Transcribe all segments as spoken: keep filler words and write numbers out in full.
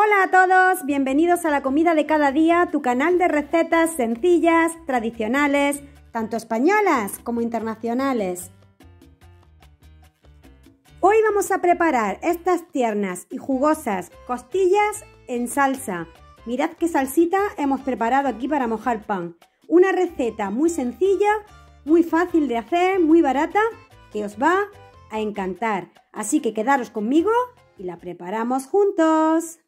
Hola a todos, bienvenidos a La Comida de Cada Día, tu canal de recetas sencillas, tradicionales, tanto españolas como internacionales. Hoy vamos a preparar estas tiernas y jugosas costillas en salsa. Mirad qué salsita hemos preparado aquí para mojar pan. Una receta muy sencilla, muy fácil de hacer, muy barata, que os va a encantar. Así que quedaros conmigo y la preparamos juntos.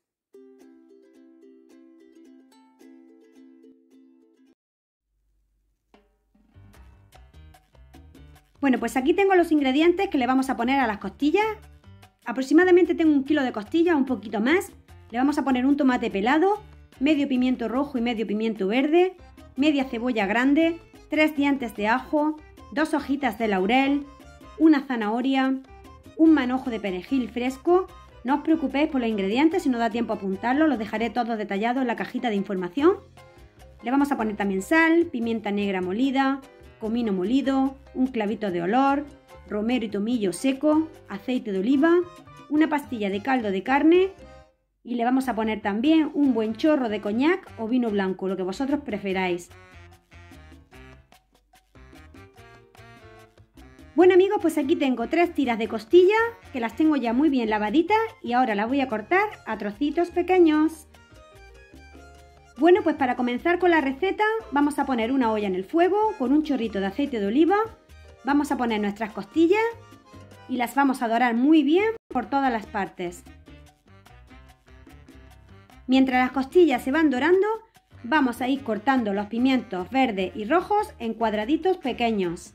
Bueno, pues aquí tengo los ingredientes que le vamos a poner a las costillas. Aproximadamente tengo un kilo de costillas, un poquito más. Le vamos a poner un tomate pelado, medio pimiento rojo y medio pimiento verde, media cebolla grande, tres dientes de ajo, dos hojitas de laurel, una zanahoria, un manojo de perejil fresco. No os preocupéis por los ingredientes, si no da tiempo a apuntarlos, los dejaré todos detallados en la cajita de información. Le vamos a poner también sal, pimienta negra molida, comino molido, un clavito de olor, romero y tomillo seco, aceite de oliva, una pastilla de caldo de carne y le vamos a poner también un buen chorro de coñac o vino blanco, lo que vosotros preferáis. Bueno amigos, pues aquí tengo tres tiras de costilla que las tengo ya muy bien lavaditas y ahora las voy a cortar a trocitos pequeños. Bueno, pues para comenzar con la receta vamos a poner una olla en el fuego con un chorrito de aceite de oliva, vamos a poner nuestras costillas y las vamos a dorar muy bien por todas las partes. Mientras las costillas se van dorando, vamos a ir cortando los pimientos verdes y rojos en cuadraditos pequeños.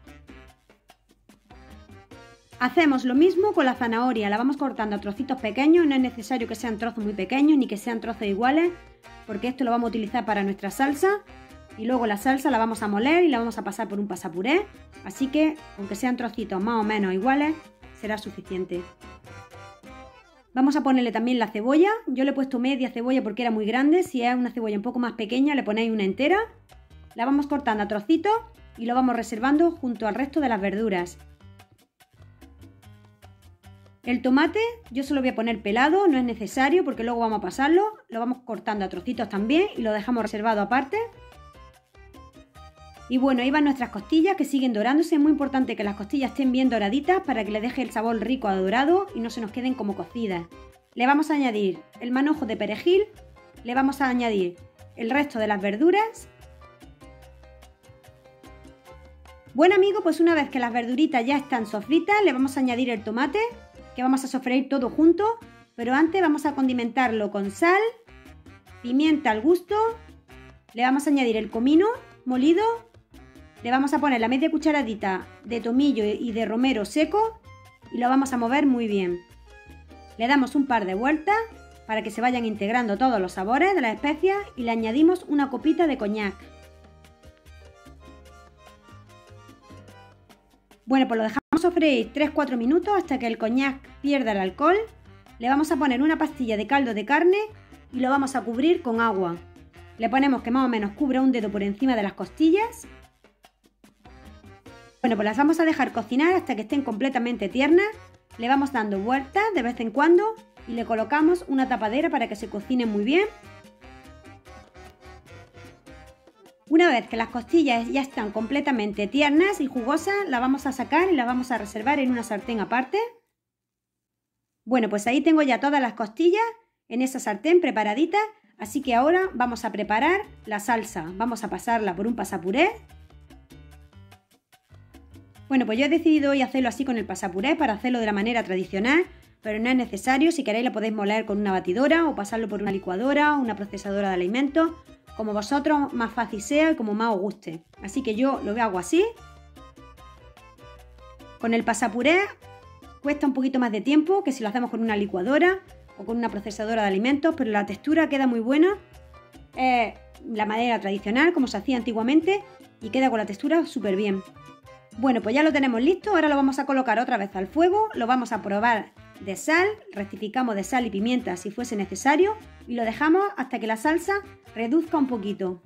Hacemos lo mismo con la zanahoria, la vamos cortando a trocitos pequeños, no es necesario que sean trozos muy pequeños ni que sean trozos iguales, porque esto lo vamos a utilizar para nuestra salsa y luego la salsa la vamos a moler y la vamos a pasar por un pasapuré, así que aunque sean trocitos más o menos iguales, será suficiente. Vamos a ponerle también la cebolla, yo le he puesto media cebolla porque era muy grande, si es una cebolla un poco más pequeña le ponéis una entera. La vamos cortando a trocitos y lo vamos reservando junto al resto de las verduras. El tomate yo se lo voy a poner pelado, no es necesario porque luego vamos a pasarlo, lo vamos cortando a trocitos también y lo dejamos reservado aparte. Y bueno, ahí van nuestras costillas que siguen dorándose, es muy importante que las costillas estén bien doraditas para que le deje el sabor rico a dorado y no se nos queden como cocidas. Le vamos a añadir el manojo de perejil, le vamos a añadir el resto de las verduras. Bueno amigos, pues una vez que las verduritas ya están sofritas, le vamos a añadir el tomate, que vamos a sofreír todo junto, pero antes vamos a condimentarlo con sal, pimienta al gusto, le vamos a añadir el comino molido, le vamos a poner la media cucharadita de tomillo y de romero seco y lo vamos a mover muy bien. Le damos un par de vueltas para que se vayan integrando todos los sabores de las especias y le añadimos una copita de coñac. Bueno, pues lo dejamos sofreír tres a cuatro minutos hasta que el coñac pierda el alcohol. Le vamos a poner una pastilla de caldo de carne y lo vamos a cubrir con agua. Le ponemos que más o menos cubra un dedo por encima de las costillas. Bueno, pues las vamos a dejar cocinar hasta que estén completamente tiernas. Le vamos dando vueltas de vez en cuando y le colocamos una tapadera para que se cocinen muy bien. Una vez que las costillas ya están completamente tiernas y jugosas, las vamos a sacar y las vamos a reservar en una sartén aparte. Bueno, pues ahí tengo ya todas las costillas en esa sartén preparaditas, así que ahora vamos a preparar la salsa. Vamos a pasarla por un pasapuré. Bueno, pues yo he decidido hoy hacerlo así con el pasapuré para hacerlo de la manera tradicional, pero no es necesario, si queréis lo podéis moler con una batidora o pasarlo por una licuadora o una procesadora de alimentos, como vosotros más fácil sea y como más os guste. Así que yo lo hago así. Con el pasapuré cuesta un poquito más de tiempo que si lo hacemos con una licuadora o con una procesadora de alimentos, pero la textura queda muy buena. Es la manera tradicional, como se hacía antiguamente, y queda con la textura súper bien. Bueno, pues ya lo tenemos listo, ahora lo vamos a colocar otra vez al fuego, lo vamos a probar de sal, rectificamos de sal y pimienta si fuese necesario y lo dejamos hasta que la salsa reduzca un poquito.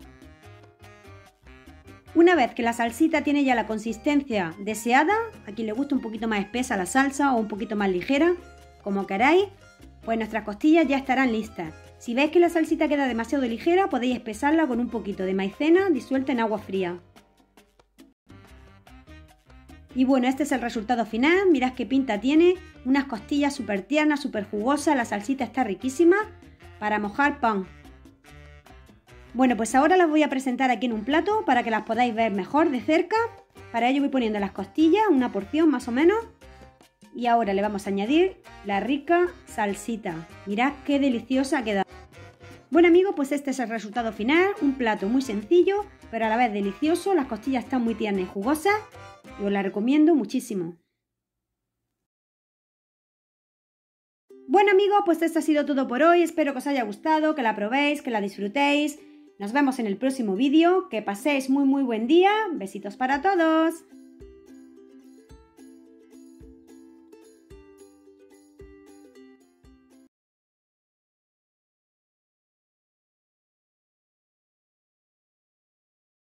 Una vez que la salsita tiene ya la consistencia deseada, a quien le gusta un poquito más espesa la salsa o un poquito más ligera, como queráis, pues nuestras costillas ya estarán listas. Si veis que la salsita queda demasiado ligera, podéis espesarla con un poquito de maicena disuelta en agua fría. Y bueno, este es el resultado final. Mirad qué pinta tiene. Unas costillas súper tiernas, súper jugosas. La salsita está riquísima para mojar pan. Bueno, pues ahora las voy a presentar aquí en un plato para que las podáis ver mejor de cerca. Para ello voy poniendo las costillas, una porción más o menos. Y ahora le vamos a añadir la rica salsita. Mirad qué deliciosa ha quedado. Bueno amigos, pues este es el resultado final. Un plato muy sencillo, pero a la vez delicioso. Las costillas están muy tiernas y jugosas. Y os la recomiendo muchísimo. Bueno amigos, pues esto ha sido todo por hoy. Espero que os haya gustado, que la probéis, que la disfrutéis. Nos vemos en el próximo vídeo. Que paséis muy muy buen día. Besitos para todos.